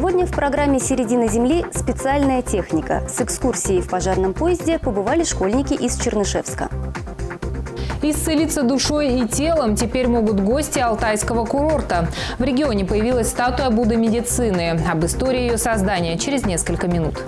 Сегодня в программе «Середина земли» специальная техника. С экскурсией в пожарном поезде побывали школьники из Чернышевска. Исцелиться душой и телом теперь могут гости Алтайского курорта. В регионе появилась статуя Будды медицины. Об истории ее создания через несколько минут.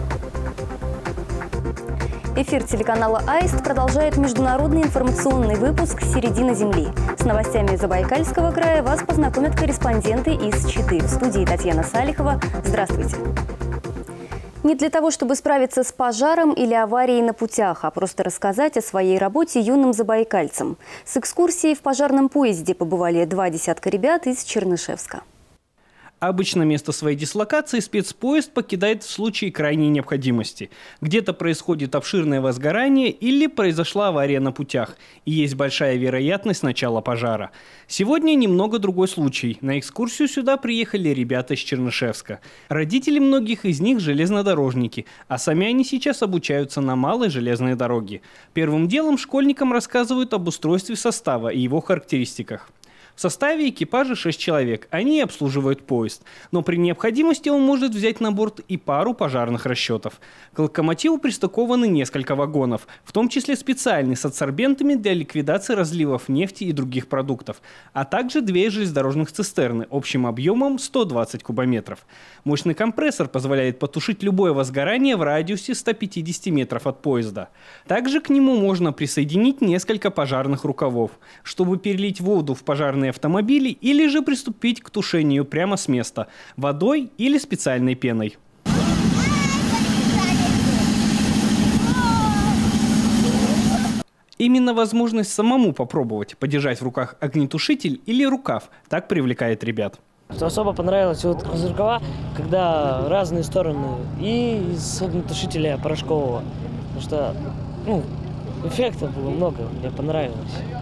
Эфир телеканала «Аист» продолжает международный информационный выпуск «Середина земли». С новостями Забайкальского края вас познакомят корреспонденты из Читы. В студии Татьяна Салихова. Здравствуйте. Не для того, чтобы справиться с пожаром или аварией на путях, а просто рассказать о своей работе юным забайкальцам. С экскурсией в пожарном поезде побывали 20 ребят из Чернышевска. Обычно место своей дислокации спецпоезд покидает в случае крайней необходимости. Где-то происходит обширное возгорание или произошла авария на путях, и есть большая вероятность начала пожара. Сегодня немного другой случай. На экскурсию сюда приехали ребята из Чернышевска. Родители многих из них железнодорожники, а сами они сейчас обучаются на малой железной дороге. Первым делом школьникам рассказывают об устройстве состава и его характеристиках. В составе экипажа 6 человек. Они обслуживают поезд. Но при необходимости он может взять на борт и пару пожарных расчетов. К локомотиву пристыкованы несколько вагонов, в том числе специальный с адсорбентами для ликвидации разливов нефти и других продуктов, а также 2 железнодорожных цистерны общим объемом 120 кубометров. Мощный компрессор позволяет потушить любое возгорание в радиусе 150 метров от поезда. Также к нему можно присоединить несколько пожарных рукавов, чтобы перелить воду в пожарные автомобили или же приступить к тушению прямо с места водой или специальной пеной. Именно возможность самому попробовать подержать в руках огнетушитель или рукав так привлекает ребят. Что особо понравилось вот из рукава, когда разные стороны, и из огнетушителя порошкового, потому что эффекта было много, мне понравилось.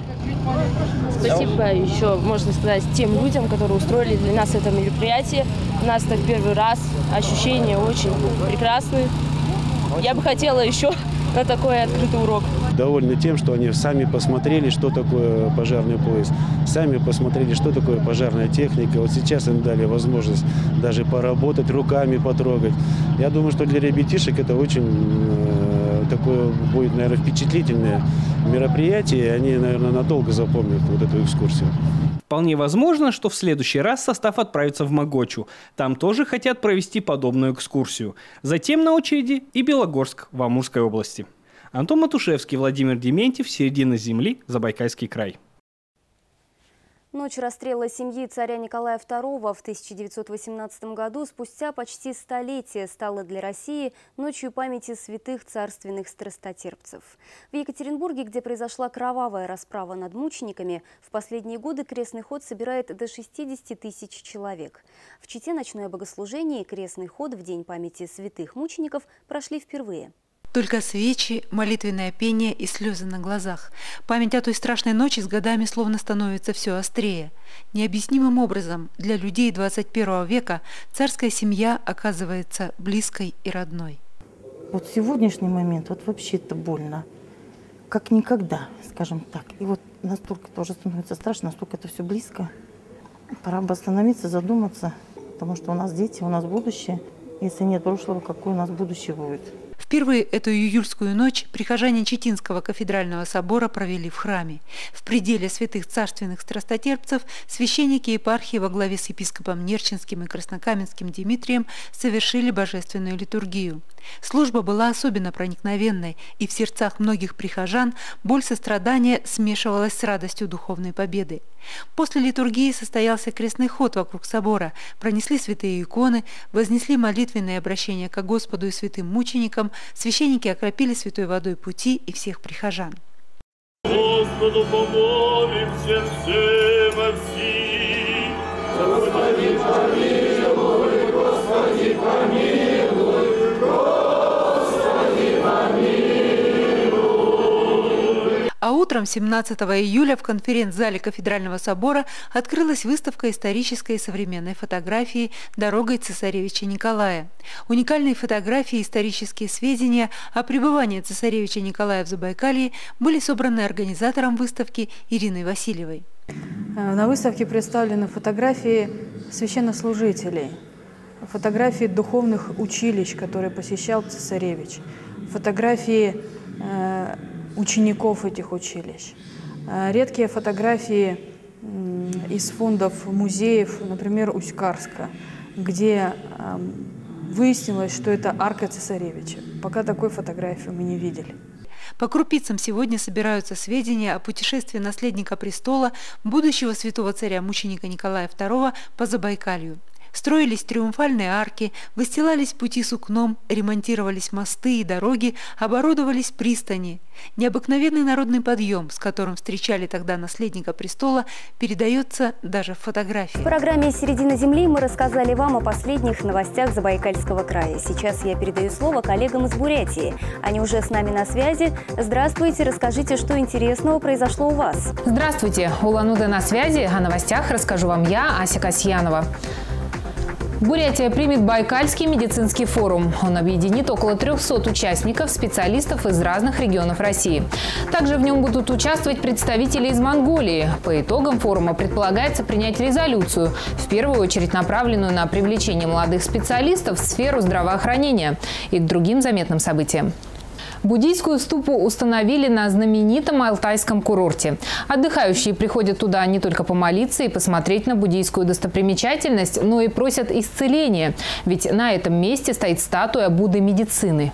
Спасибо еще, можно сказать, тем людям, которые устроили для нас это мероприятие. У нас так первый раз, ощущения очень прекрасные. Я бы хотела еще на такой открытый урок. Довольны тем, что они сами посмотрели, что такое пожарный поезд, сами посмотрели, что такое пожарная техника. Вот сейчас им дали возможность даже поработать, руками потрогать. Я думаю, что для ребятишек это очень такое будет, наверное, впечатлительное мероприятие, и они, наверное, надолго запомнят вот эту экскурсию. Вполне возможно, что в следующий раз состав отправится в Могочу. Там тоже хотят провести подобную экскурсию. Затем на очереди и Белогорск в Амурской области. Антон Матушевский, Владимир Дементьев, «Середина земли», Забайкальский край. Ночь расстрела семьи царя Николая II в 1918 году спустя почти столетие стала для России ночью памяти святых царственных страстотерпцев. В Екатеринбурге, где произошла кровавая расправа над мучениками, в последние годы крестный ход собирает до 60 тысяч человек. В Чите ночное богослужение и крестный ход в день памяти святых мучеников прошли впервые. Только свечи, молитвенное пение и слезы на глазах. Память о той страшной ночи с годами словно становится все острее. Необъяснимым образом для людей 21 века царская семья оказывается близкой и родной. Вот сегодняшний момент, вот вообще это больно. Как никогда, скажем так. И вот настолько тоже становится страшно, настолько это все близко. Пора бы остановиться, задуматься, потому что у нас дети, у нас будущее. Если нет прошлого, какое у нас будущее будет? Впервые эту июльскую ночь прихожане Читинского кафедрального собора провели в храме. В пределе святых царственных страстотерпцев священники епархии во главе с епископом Нерчинским и Краснокаменским Дмитрием совершили божественную литургию. Служба была особенно проникновенной, и в сердцах многих прихожан боль сострадания смешивалась с радостью духовной победы. После литургии состоялся крестный ход вокруг собора, пронесли святые иконы, вознесли молитвенные обращения ко Господу и святым мученикам, священники окропили святой водой пути и всех прихожан. Господу помолимся все во все. Господи, помилуй, Господи, помилуй, Господи, помилуй. А утром 17 июля в конференц-зале Кафедрального собора открылась выставка исторической и современной фотографии «Дорогой цесаревича Николая». Уникальные фотографии и исторические сведения о пребывании цесаревича Николая в Забайкалье были собраны организатором выставки Ириной Васильевой. На выставке представлены фотографии священнослужителей. фотографии духовных училищ, которые посещал цесаревич, фотографии учеников этих училищ, редкие фотографии из фондов музеев, например, Усть-Карска, где выяснилось, что это арка цесаревича. Пока такой фотографии мы не видели. По крупицам сегодня собираются сведения о путешествии наследника престола, будущего святого царя-мученика Николая II по Забайкалью. Строились триумфальные арки, выстилались пути сукном, ремонтировались мосты и дороги, оборудовались пристани. Необыкновенный народный подъем, с которым встречали тогда наследника престола, передается даже в фотографии. В программе «Середина земли» мы рассказали вам о последних новостях Забайкальского края. Сейчас я передаю слово коллегам из Бурятии. Они уже с нами на связи. Здравствуйте, расскажите, что интересного произошло у вас. Здравствуйте, Улан-Удэ на связи. О новостях расскажу вам я, Ася Касьянова. Бурятия примет Байкальский медицинский форум. Он объединит около 300 участников, специалистов из разных регионов России. Также в нем будут участвовать представители из Монголии. По итогам форума предполагается принять резолюцию, в первую очередь направленную на привлечение молодых специалистов в сферу здравоохранения и к другим заметным событиям. Буддийскую ступу установили на знаменитом алтайском курорте. Отдыхающие приходят туда не только помолиться и посмотреть на буддийскую достопримечательность, но и просят исцеления. Ведь на этом месте стоит статуя Будды медицины.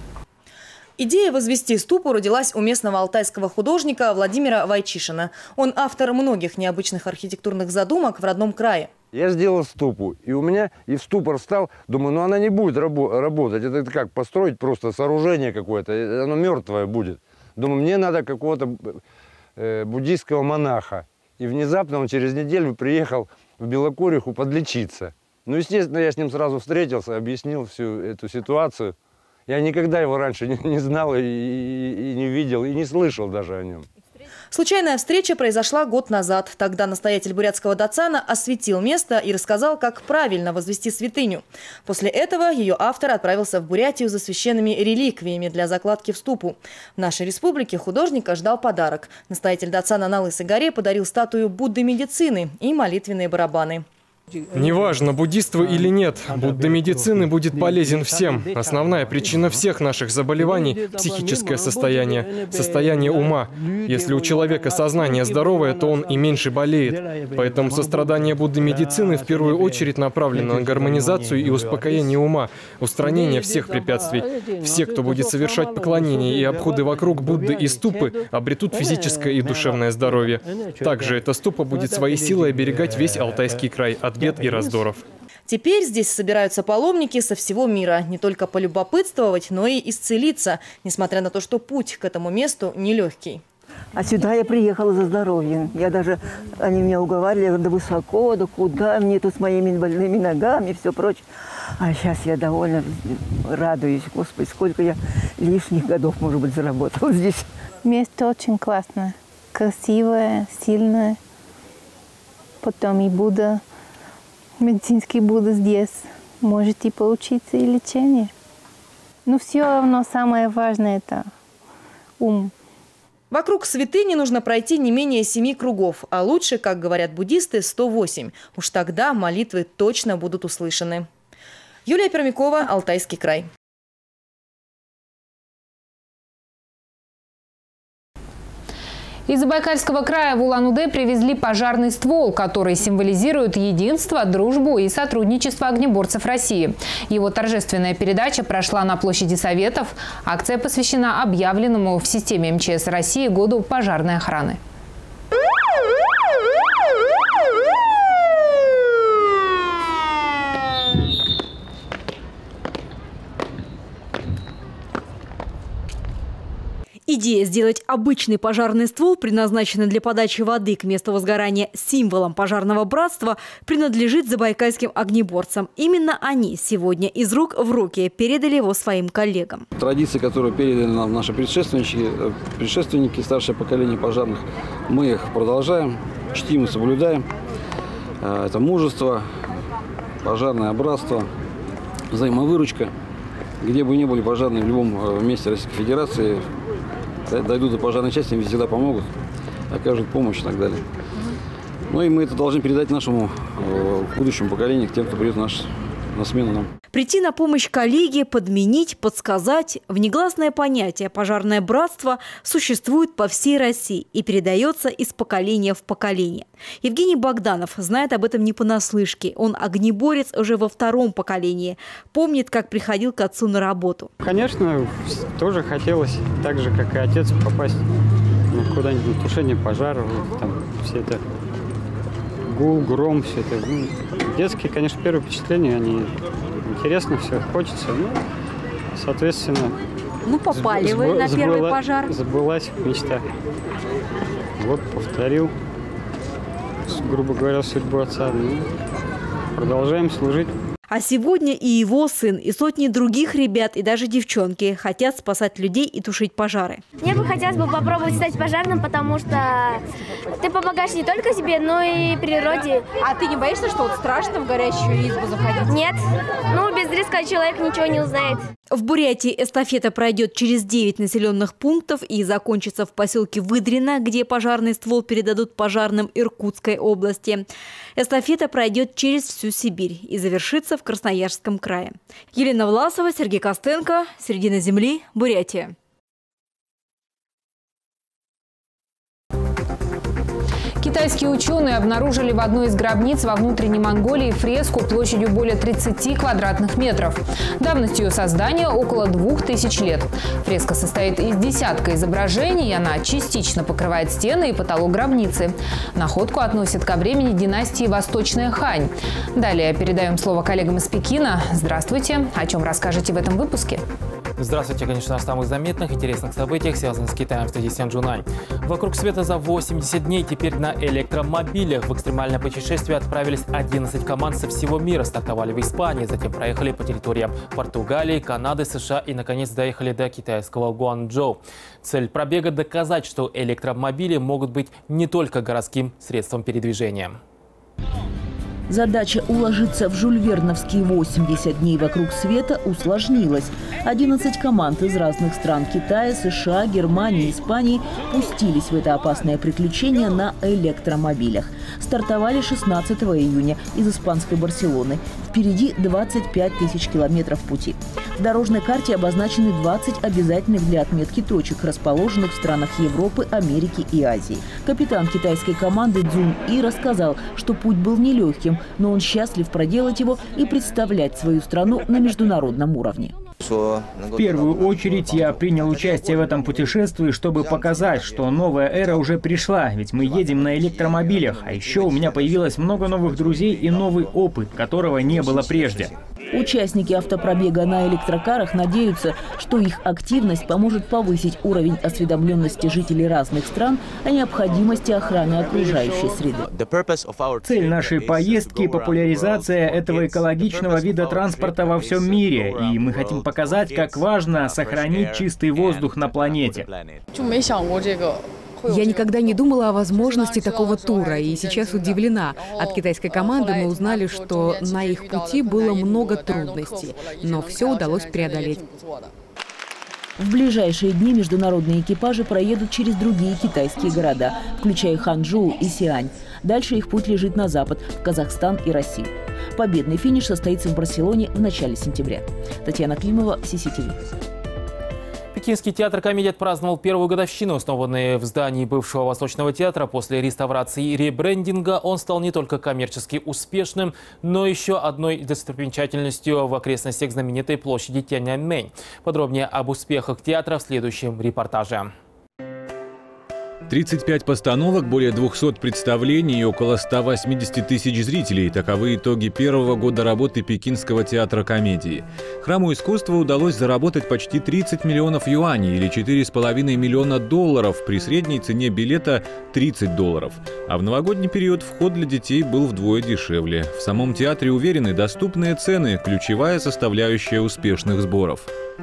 Идея возвести ступу родилась у местного алтайского художника Владимира Вайчишина. Он автор многих необычных архитектурных задумок в родном крае. Я сделал ступу, и у меня и в ступор встал, думаю, ну она не будет работать. Это как построить просто сооружение какое-то, оно мертвое будет. Думаю, мне надо какого-то буддийского монаха. И внезапно он через неделю приехал в Белокуриху подлечиться. Ну, естественно, я с ним сразу встретился, объяснил всю эту ситуацию. Я никогда его раньше не знал и не видел, и не слышал даже о нем. Случайная встреча произошла год назад. Тогда настоятель бурятского дацана осветил место и рассказал, как правильно возвести святыню. После этого ее автор отправился в Бурятию за священными реликвиями для закладки в ступу. В нашей республике художника ждал подарок. Настоятель дацана на Лысой горе подарил статую Будды медицины и молитвенные барабаны. Неважно, буддист вы или нет, Будда медицины будет полезен всем. Основная причина всех наших заболеваний – психическое состояние, состояние ума. Если у человека сознание здоровое, то он и меньше болеет. Поэтому сострадание Будды медицины в первую очередь направлено на гармонизацию и успокоение ума, устранение всех препятствий. Все, кто будет совершать поклонения и обходы вокруг Будды и ступы, обретут физическое и душевное здоровье. Также эта ступа будет своей силой оберегать весь Алтайский край от бед и раздоров. Теперь здесь собираются паломники со всего мира. Не только полюбопытствовать, но и исцелиться, несмотря на то, что путь к этому месту нелегкий. А сюда я приехала за здоровьем. Они меня уговаривали, я говорю, да высоко, да куда мне тут с моими больными ногами, все прочее. А сейчас я довольно радуюсь. Господи, сколько я лишних годов, может быть, заработала здесь. Место очень классное, красивое, сильное. Потом и Будда, медицинский Будда здесь. Можете поучиться и лечение. Но все равно самое важное – это ум. Вокруг святыни нужно пройти не менее 7 кругов, а лучше, как говорят буддисты, 108. Уж тогда молитвы точно будут услышаны. Юлия Пермякова, Алтайский край. Из Забайкальского края в Улан-Удэ привезли пожарный ствол, который символизирует единство, дружбу и сотрудничество огнеборцев России. Его торжественная передача прошла на площади Советов. Акция посвящена объявленному в системе МЧС России году пожарной охраны. Идея сделать обычный пожарный ствол, предназначенный для подачи воды к месту возгорания символом пожарного братства, принадлежит забайкальским огнеборцам. Именно они сегодня из рук в руки передали его своим коллегам. Традиции, которые передали нам наши предшественники, старшее поколение пожарных, мы их продолжаем, чтим и соблюдаем. Это мужество, пожарное братство, взаимовыручка. Где бы ни были пожарные в любом месте Российской Федерации, дойдут до пожарной части, им всегда помогут, окажут помощь и так далее. Ну и мы это должны передать нашему будущему поколению, к тем, кто придет в наш на смену нам. Прийти на помощь коллеге, подменить, подсказать – внегласное понятие «пожарное братство» существует по всей России и передается из поколения в поколение. Евгений Богданов знает об этом не понаслышке. Он огнеборец уже во втором поколении. Помнит, как приходил к отцу на работу. Конечно, тоже хотелось, так же, как и отец, попасть куда-нибудь на тушение пожаров. Там все это гул, гром, все это. Детские, конечно, первые впечатления, они интересно, все хочется. Ну, соответственно, попали вы на первый пожар. Забылась мечта. Вот, повторил, грубо говоря, судьбу отца. Ну, продолжаем служить. А сегодня и его сын, и сотни других ребят, и даже девчонки хотят спасать людей и тушить пожары. Мне бы хотелось попробовать стать пожарным, потому что ты помогаешь не только себе, но и природе. А ты не боишься, что вот страшно в горящую избу заходить? Нет. Ну, без риска человек ничего не узнает. В Бурятии эстафета пройдет через 9 населенных пунктов и закончится в поселке Выдрино, где пожарный ствол передадут пожарным Иркутской области. Эстафета пройдет через всю Сибирь и завершится в Красноярском крае. Елена Власова, Сергей Костенко. Середина земли. Бурятия. Китайские ученые обнаружили в одной из гробниц во внутренней Монголии фреску площадью более 30 квадратных метров. Давность ее создания около 2000 лет. Фреска состоит из десятка изображений, и она частично покрывает стены и потолок гробницы. Находку относят ко времени династии Восточная Хань. Далее передаем слово коллегам из Пекина. Здравствуйте. О чем расскажете в этом выпуске? Здравствуйте, конечно, о самых заметных, интересных событиях, связанных с Китаем в студии Сян Джунань. Вокруг света за 80 дней теперь на электромобилях. В экстремальное путешествие отправились 11 команд со всего мира. Стартовали в Испании, затем проехали по территориям Португалии, Канады, США и, наконец, доехали до китайского Гуанчжоу. Цель пробега – доказать, что электромобили могут быть не только городским средством передвижения. Задача уложиться в жюльверновские 80 дней вокруг света усложнилась. 11 команд из разных стран – Китая, США, Германии, Испании – пустились в это опасное приключение на электромобилях. Стартовали 16 июня из испанской Барселоны. Впереди 25 тысяч километров пути. В дорожной карте обозначены 20 обязательных для отметки точек, расположенных в странах Европы, Америки и Азии. Капитан китайской команды Цзун И рассказал, что путь был нелегким, но он счастлив проделать его и представлять свою страну на международном уровне. В первую очередь я принял участие в этом путешествии, чтобы показать, что новая эра уже пришла, ведь мы едем на электромобилях, а еще у меня появилось много новых друзей и новый опыт, которого не было прежде. Участники автопробега на электрокарах надеются, что их активность поможет повысить уровень осведомленности жителей разных стран о необходимости охраны окружающей среды. Цель нашей поездки – популяризация этого экологичного вида транспорта во всем мире, и мы хотим показать, как важно сохранить чистый воздух на планете. Я никогда не думала о возможности такого тура, и сейчас удивлена. От китайской команды мы узнали, что на их пути было много трудностей, но все удалось преодолеть. В ближайшие дни международные экипажи проедут через другие китайские города, включая Ханчжоу и Сиань. Дальше их путь лежит на запад, в Казахстан и Россию. Победный финиш состоится в Барселоне в начале сентября. Татьяна Климова, CCTV. Пекинский театр комедии отпраздновал первую годовщину. Основанный в здании бывшего Восточного театра после реставрации и ребрендинга, он стал не только коммерчески успешным, но еще одной достопримечательностью в окрестностях знаменитой площади Тяньаньмэнь. Подробнее об успехах театра в следующем репортаже. 35 постановок, более 200 представлений и около 180 тысяч зрителей – таковы итоги первого года работы Пекинского театра комедии. Храму искусства удалось заработать почти 30 миллионов юаней или 4,5 миллиона долларов при средней цене билета $30. А в новогодний период вход для детей был вдвое дешевле. В самом театре уверены, доступные цены – ключевая составляющая успешных сборов.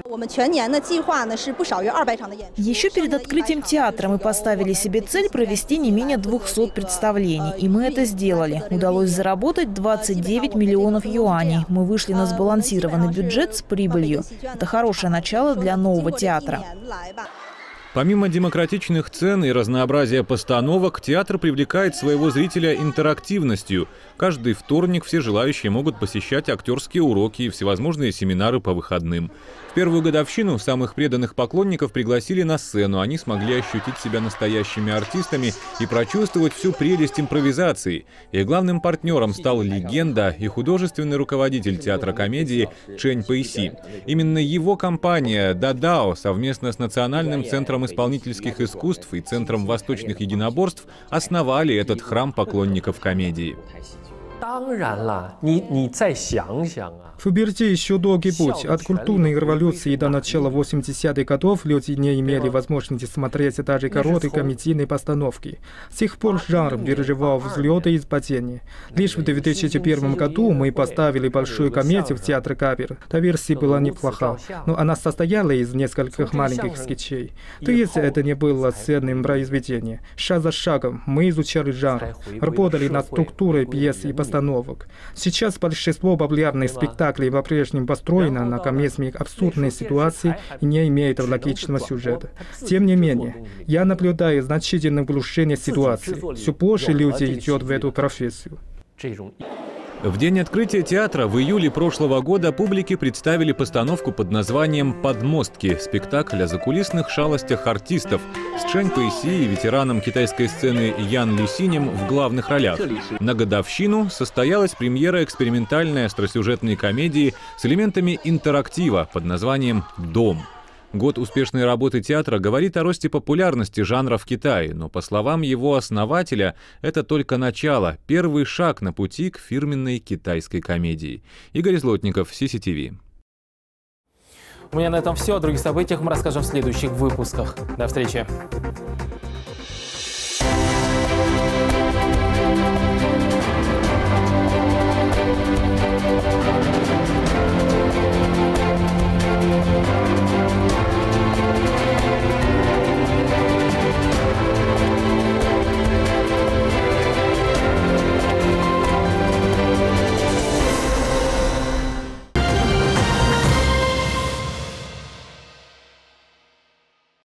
Еще перед открытием театра мы поставили себе цель провести не менее 200 представлений. И мы это сделали. Удалось заработать 29 миллионов юаней. Мы вышли на сбалансированный бюджет с прибылью. Это хорошее начало для нового театра. Помимо демократичных цен и разнообразия постановок, театр привлекает своего зрителя интерактивностью. Каждый вторник все желающие могут посещать актерские уроки и всевозможные семинары по выходным. В первую годовщину самых преданных поклонников пригласили на сцену. Они смогли ощутить себя настоящими артистами и прочувствовать всю прелесть импровизации. И главным партнером стал легенда и художественный руководитель театра комедии Чэнь Пэйси. Именно его компания «Дадао» совместно с Национальным центром исполнительских искусств и Центром восточных единоборств основали этот храм поклонников комедии. Впереди еще долгий путь. От культурной революции до начала 80-х годов люди не имели возможности смотреть даже короткие комедийные постановки. С тех пор жанр переживал взлеты и падения. Лишь в 2001 году мы поставили большую комедию в театре Кабир. Та версия была неплоха, но она состояла из нескольких маленьких скетчей. То есть это не было ценным произведением. Шаг за шагом мы изучали жанр, работали над структурой пьес и постановок. Сейчас большинство популярных спектаклей по-прежнему построена на комедии абсурдной ситуации и не имеет логичного сюжета. Тем не менее, я наблюдаю значительное улучшение ситуации. Все больше людей идет в эту профессию. В день открытия театра в июле прошлого года публике представили постановку под названием «Подмостки» – спектакль о закулисных шалостях артистов с Чэнь Пэйси и ветераном китайской сцены Ян Люсинем в главных ролях. На годовщину состоялась премьера экспериментальной остросюжетной комедии с элементами интерактива под названием «Дом». Год успешной работы театра говорит о росте популярности жанра в Китае, но, по словам его основателя, это только начало, первый шаг на пути к фирменной китайской комедии. Игорь Злотников, CCTV. У меня на этом все. О других событиях мы расскажем в следующих выпусках. До встречи.